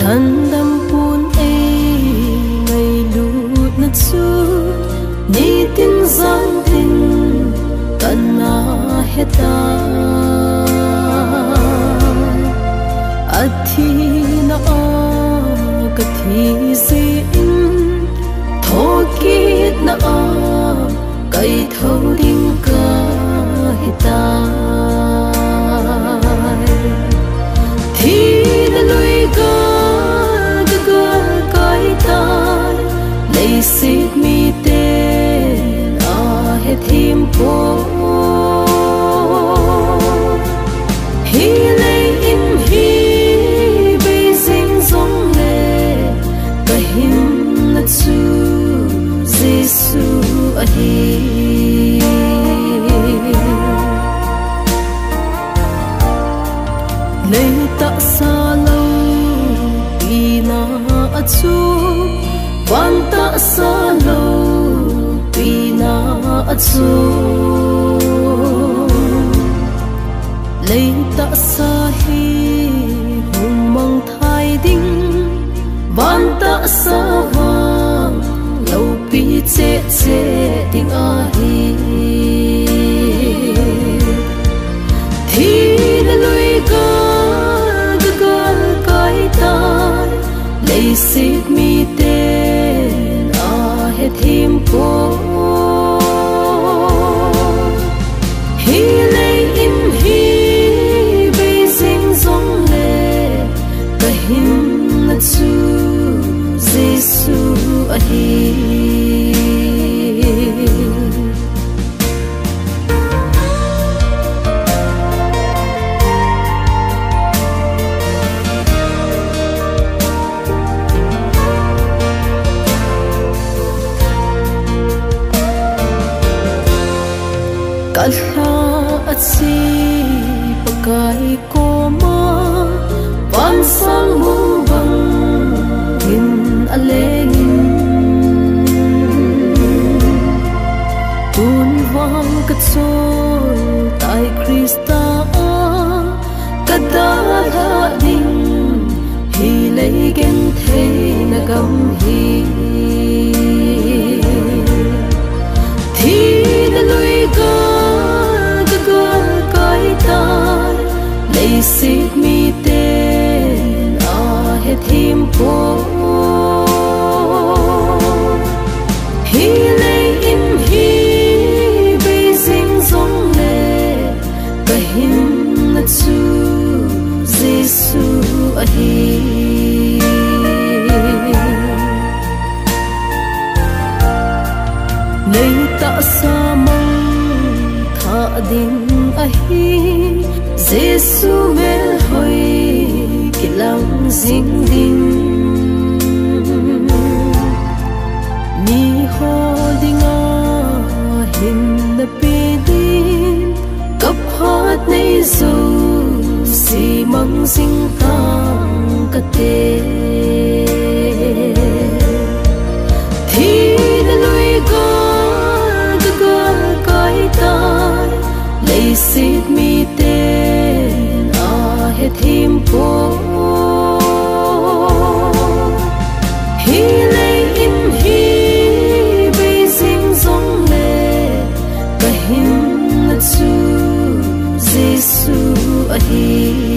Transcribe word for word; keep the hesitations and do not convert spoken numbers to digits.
thân đâm buồn ấy ngày lụt nứt xuống đi tin giang tin cần na hết ta athi na ka thi zin tho kit na kai thâu ding ka hita thi na lui ka ga kai ta lấy xít mi tên a hết thim po hi lấy in hi bây dinh giống lệ cả hin là chu Giêsu a hi lấy ta xa lâu vì na a chu quan ta xa lâu vì na a chu lấy ta xa hi hùng mong thai đinh van ta xa vang lâu pi che che ting a hi thi na lui ga ga ga kai ta lấy xít mi tên a hết thim po hi lấy in hi bây dinh giống lệ cả hin là chu Giêsu a hi Kala at si pagkai ko ma pansang mong bang hin alengin tunwang katsol tay Krista kadala ding hilay gen thay nagam hi thi na lui ga lấy xít mi tên a hết thim po hi lấy in hi bây dinh giống lệ cả hin là chu Giêsu a hi lấy ta sa mong tha din a hi Giêsu mel hoi kilang ding ding mi ho dinga hin na pe din kap hat nei zo si mang sing tang ka te thi na lui ga ga ga kai ta lấy xít mi tên a hết thim po hi lấy in hi bây dinh giống lệ cả hin là chu Giêsu a hi